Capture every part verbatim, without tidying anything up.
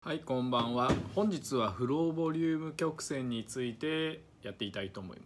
はい、こんばんは。本日はフローボリューム曲線についてやっていきたいと思います。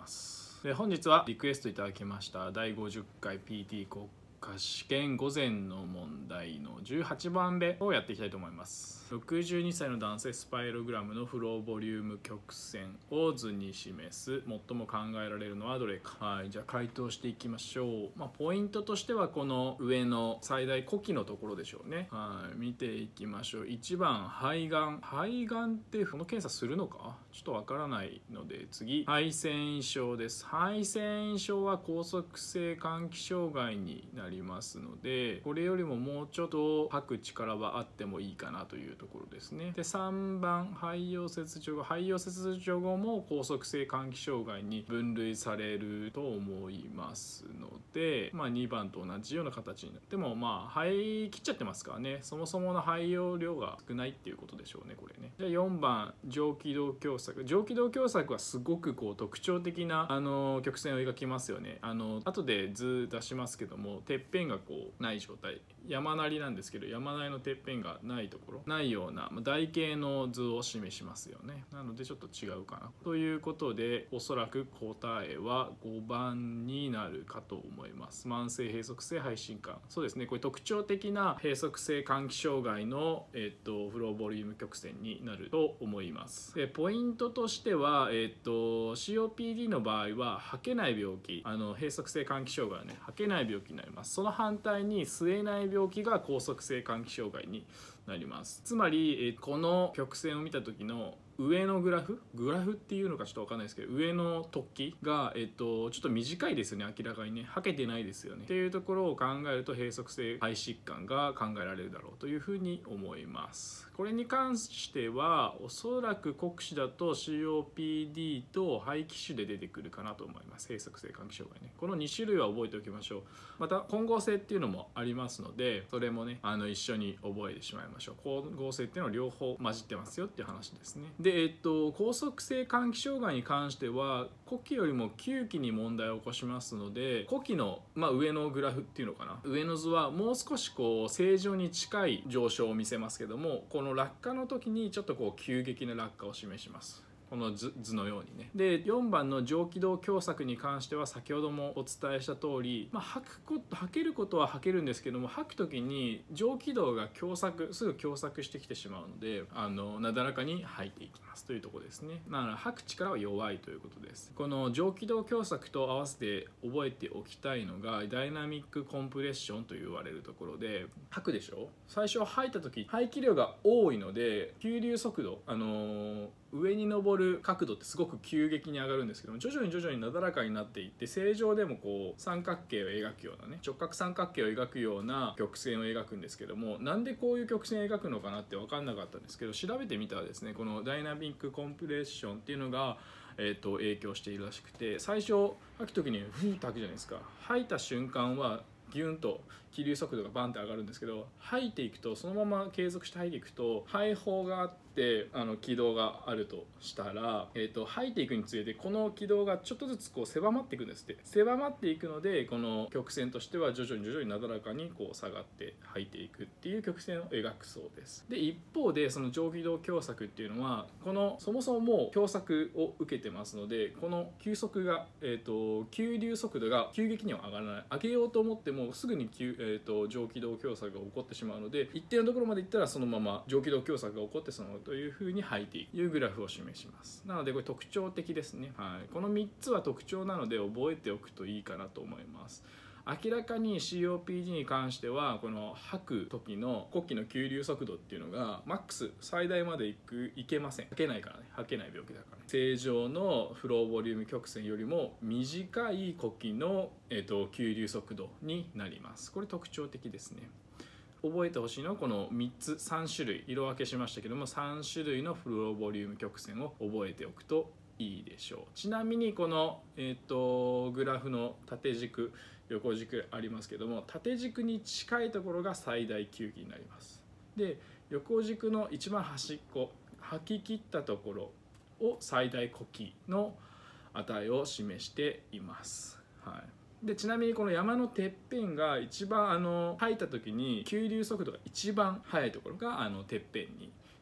で本日はリクエストいただきましただいごじゅっかい ピーティー 国家試験午前の問題のじゅうはちばんめをやっていきたいと思います。ろくじゅうにさいの男性スパイログラムのフローボリューム曲線を図に示す最も考えられるのはどれか。はい、じゃあ回答していきましょう。まあ、ポイントとしてはこの上の最大呼気のところでしょうね。はい、見ていきましょう。いちばん肺がん。肺がんってこの検査するのかちょっとわからないので、次肺繊維症です。肺繊維症は拘束性換気障害になりますので、これよりももうちょっと吐く力はあってもいいかなというところですね。でさんばん肺葉切除後。肺葉切除後も拘束性換気障害に分類されると思いますので、まあ、にばんと同じような形になっても、まあ肺切っちゃってますからね、そもそもの肺葉量が少ないっていうことでしょうね、これね。じゃあよんばん上気道狭窄。上気道狭窄はすごくこう特徴的なあの曲線を描きますよね。あの後で図出しますけども、てっぺんがこうない状態、山なりなんですけど、山なりのてっぺんがないところ、ないような台形の図を示しますよね。なのでちょっと違うかなということで、おそらく答えはごばんになるかと思います。慢性閉塞性肺疾患。そうですね、これ特徴的な閉塞性換気障害の、えっと、フローボリューム曲線になると思います。でポイントとしては、えっと、シーオーピーディー の場合は吐けない病気、あの閉塞性換気障害はね、吐けない病気になります。その反対に吸えない病気が拘束性換気障害になります。つまり、えこの曲線を見た時の上のグラフグラフっていうのかちょっと分かんないですけど、上の突起が、えっと、ちょっと短いですよね。明らかにね、はけてないですよねっていうところを考えると、閉塞性肺疾患が考えられるだろうというふうに思います。これに関してはおそらく国試だと シーオーピーディー と肺気腫で出てくるかなと思います。閉塞性換気障害ね、このに種類は覚えておきましょう。また混合性っていうのもありますので、それもねあの一緒に覚えてしまいましょう。混合性っていうのは両方混じってますよっていう話ですね。で、えっと、拘束性換気障害に関しては呼気よりも吸気に問題を起こしますので、呼気の、まあ、上のグラフっていうのかな、上の図はもう少しこう正常に近い上昇を見せますけども、この落下の時にちょっとこう急激な落下を示します。この 図, 図のようにね。でよんばんの上気道狭窄に関しては先ほどもお伝えした通り、まあ、吐くこと吐けることは吐けるんですけども、吐く時に上気道が狭窄すぐ狭窄してきてしまうので、あのなだらかに吐いていきますというところですね。だから吐く力は弱いということです。この上気道狭窄と合わせて覚えておきたいのがダイナミックコンプレッションと言われるところで、吐くでしょ。最初吐いた時排気量が多いので急流速度、あのー上に上る角度ってすごく急激に上がるんですけども、徐々に徐々になだらかになっていって、正常でもこう三角形を描くようなね、直角三角形を描くような曲線を描くんですけども、なんでこういう曲線を描くのかなって分かんなかったんですけど、調べてみたらですね、このダイナミックコンプレッションっていうのがえー、と影響しているらしくて、最初吐く時にフーッと吐くじゃないですか。吐いた瞬間はギュンと気流速度がバンって上がるんですけど、吐いていくと、そのまま継続して吐いていくと肺胞があってあの気道があるとしたら、えー、と吐いていくにつれてこの気道がちょっとずつこう狭まっていくんですって。狭まっていくので、この曲線としては徐々に徐々になだらかにこう下がって吐いていくっていう曲線を描くそうです。で一方でその上気道狭窄っていうのは、このそもそももう狭窄を受けてますので、この急速が、えー、と急流速度が急激には上がらない。上げようと思ってもすぐに急、えー、と上気道狭窄が起こってしまうので、一定のところまでいったらそのまま上気道狭窄が起こってそのというふうに吐いていくというグラフを示します。なのでこれ特徴的ですね。はい、このみっつは特徴なので覚えておくといいかなと思います。明らかに シーオーピーディー に関してはこの吐く時の呼気の急流速度っていうのがマックス最大までいくいけません。吐けないからね、吐けない病気だから、ね、正常のフローボリューム曲線よりも短い呼気の、えー、と急流速度になります。これ特徴的ですね。覚えてほしいのはこのみっつさん種類色分けしましたけども、さん種類のフローボリューム曲線を覚えておくといいでしょう。ちなみにこの、えー、とグラフの縦軸横軸ありますけども、縦軸に近いところが最大吸気になります。で横軸の一番端っこ、吐き切ったところを最大呼気の値を示しています。はい、でちなみにこの山のてっぺんが一番あの吐いた時に急流速度が一番速いところがあのてっぺんに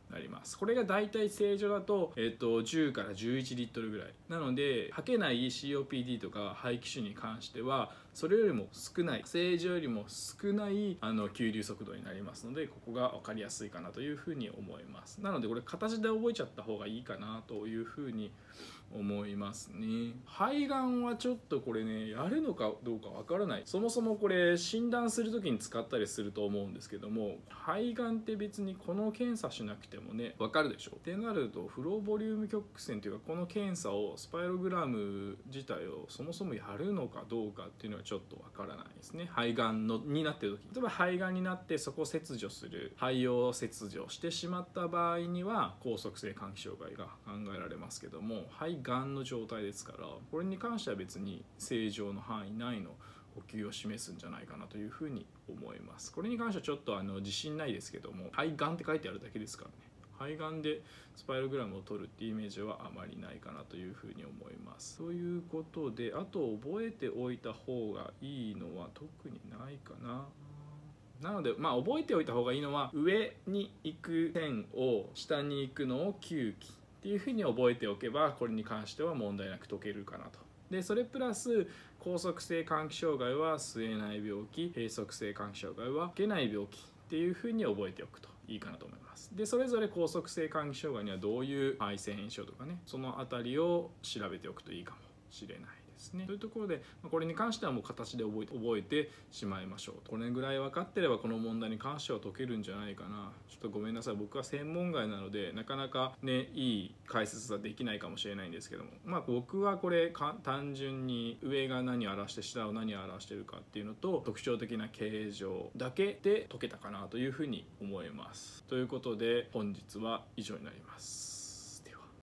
なります。これがだいたい正常だと、えっと、じゅうからじゅういちリットルぐらいなので、吐けない シーオーピーディー とか肺気腫に関してはそれよりも少ない、正常よりも少ないあの吸入速度になりますので、ここが分かりやすいかなというふうに思います。なのでこれ形で覚えちゃった方がいいかなというふうに思いますね。肺がんはちょっとこれね、やるのかどうかわからない。そもそもこれ診断する時に使ったりすると思うんですけども、肺がんって別にこの検査しなくてもねわかるでしょってなると、フローボリューム曲線というかこの検査をスパイログラム自体をそもそもやるのかどうかっていうのはちょっとわからないですね。肺がんのになってる時、例えば肺がんになってそこを切除する、肺を切除してしまった場合には拘束性換気障害が考えられますけども、肺がんの状態ですから、これに関しては別に正常の範囲内の呼吸を示すんじゃないかなというふうに思います。これに関してはちょっとあの自信ないですけども、肺がんって書いてあるだけですからね。肺がんでスパイログラムを取るっていうイメージはあまりないかなというふうに思います。ということで、あと覚えておいた方がいいのは特にないかな。なのでまあ覚えておいた方がいいのは、上に行く線を下に行くのをきゅうきっていうふうに覚えておけば、これに関しては問題なく解けるかなと。でそれプラス拘束性換気障害は吸えない病気、閉塞性換気障害は吐けない病気っていうふうに覚えておくといいかなと思います。でそれぞれ拘束性換気障害にはどういう肺腺炎症とかね、そのあたりを調べておくといいかもしれないですね。というところで、これに関してはもう形で覚えて覚えてしまいましょう。これぐらい分かってればこの問題に関しては解けるんじゃないかな。ちょっとごめんなさい、僕は専門外なのでなかなかねいい解説はできないかもしれないんですけども、まあ僕はこれか単純に上が何を表して下を何を表してるかっていうのと特徴的な形状だけで解けたかなというふうに思います。ということで本日は以上になります。